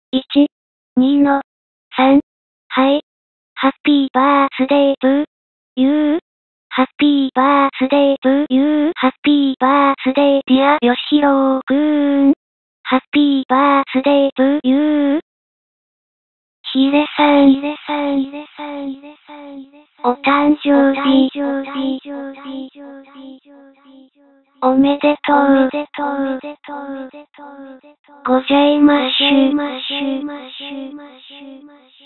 1、2の、3、はい。ハッピーバースデートゥー、ユー。ハッピーバースデートゥーユー。ハッピーバースデーディアヨシヒロくーん。ハッピーバースデートゥーユー。ヒデさん、お誕生日、おめでとう、ございましゅ。